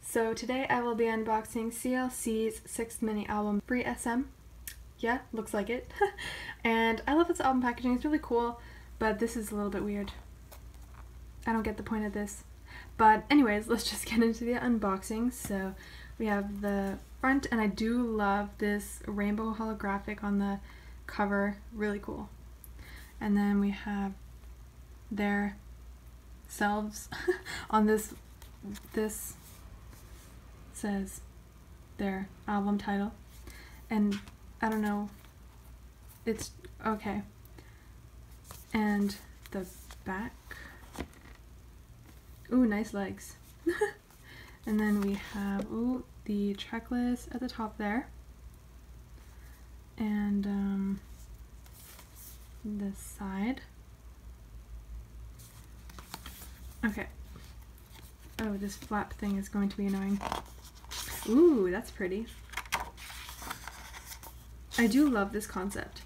So today I will be unboxing CLC's 6th mini album, Free SM. Yeah, looks like it. And I love this album packaging, it's really cool, but this is a little bit weird. I don't get the point of this. But anyways, let's just get into the unboxing. So we have the front, and I do love this rainbow holographic on the cover, really cool. And then we have their selves on this says their album title, and I don't know, it's okay. And the back, ooh, nice legs. And then we have, ooh, the checklist at the top there, and this side. Okay. Oh, this flap thing is going to be annoying. Ooh, that's pretty. I do love this concept.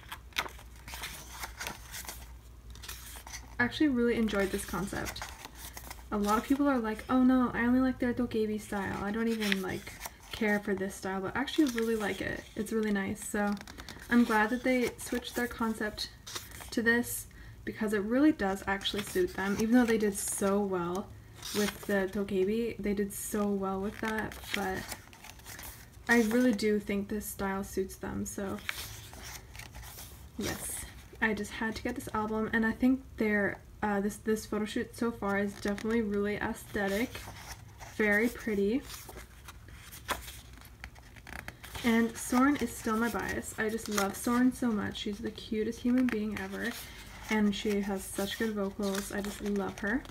I actually really enjoyed this concept. A lot of people are like, oh no, I only like their dokebi style. I don't even like care for this style, but I actually really like it. It's really nice. So I'm glad that they switched their concept to this, because it really does actually suit them. Even though they did so well with the dokebi, they did so well with that, but I really do think this style suits them. So yes, I just had to get this album, and I think their this photo shoot so far is definitely really aesthetic, very pretty. And Soren is still my bias. I just love Soren so much. She's the cutest human being ever, and she has such good vocals. I just love her.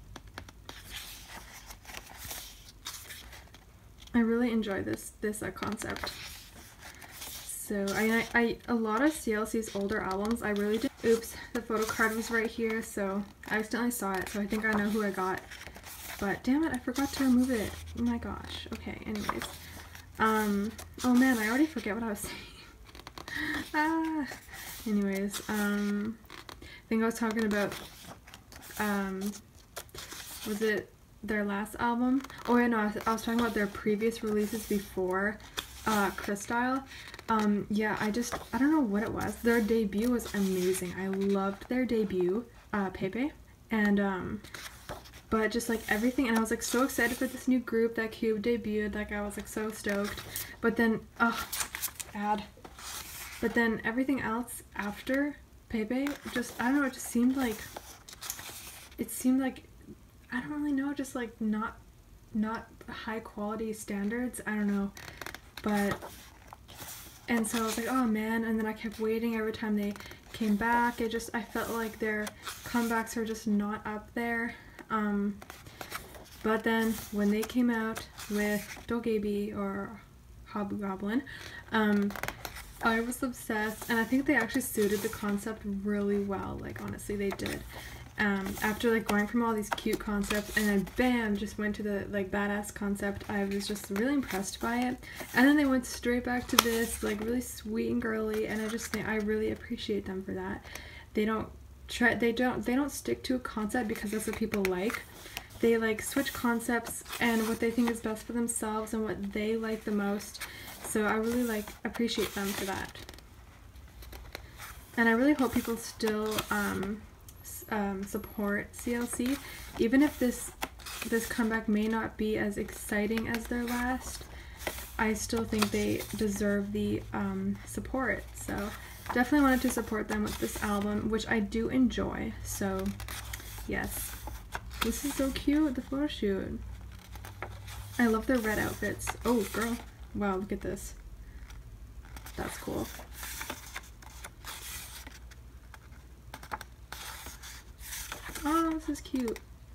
I really enjoy this concept. So I a lot of CLC's older albums I really did. Oops, the photo card was right here, so I accidentally saw it, so I think I know who I got. But damn it, I forgot to remove it. Oh my gosh. Okay, anyways. Oh man, I already forget what I was saying. Anyways, I think I was talking about, was it their last album? Oh yeah, no, I was talking about their previous releases before Crystyle. Yeah, I don't know what it was. Their debut was amazing. I loved their debut, Pepe, and but just like everything, and I was like so excited for this new group that Cube debuted, like I was like so stoked. But then, but then everything else after Pepe, just, I don't know, it just seemed like, I don't really know, just like not high quality standards, I don't know. But, and so I was like, oh man, and then I kept waiting every time they came back. I felt like their comebacks are just not up there. But then when they came out with dokebi or Hobgoblin, I was obsessed, and I think they actually suited the concept really well. Like, honestly, they did. After like going from all these cute concepts, and then bam, just went to the like badass concept, I was just really impressed by it. And then they went straight back to this like really sweet and girly, and I just think I really appreciate them for that. They don't stick to a concept because that's what people like. They like switch concepts and what they think is best for themselves and what they like the most. So I really like appreciate them for that. And I really hope people still support CLC, even if this comeback may not be as exciting as their last. I still think they deserve the support. So definitely wanted to support them with this album, which I do enjoy. So yes, this is so cute, the photo shoot. I love their red outfits. Oh girl, wow, look at this. That's cool. Oh, this is cute.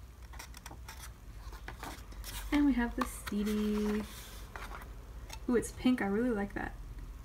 And we have the CD. Ooh, it's pink. I really like that.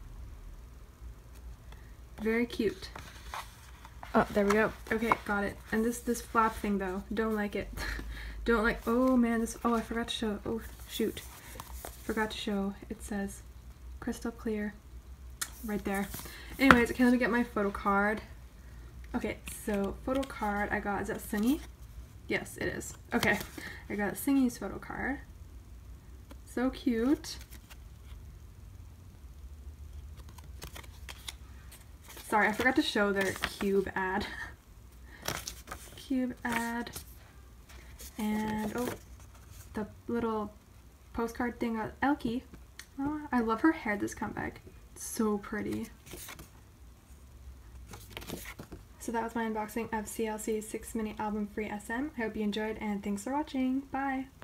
Very cute. Oh, there we go. Okay, got it. And this flap thing though, don't like it. Don't like, oh man, this, oh, I forgot to show, oh shoot. Forgot to show, it says crystal clear right there. Anyways, okay, let me get my photo card. Okay, so photo card I got, is that Singy? Yes, it is. Okay, I got Singy's photo card. So cute. Sorry, I forgot to show their cube ad. Cube ad. And oh, the little postcard thing of Elkie. Oh, I love her hair this comeback. It's so pretty. So that was my unboxing of CLC's 6-minute album free SM. I hope you enjoyed and thanks for watching. Bye!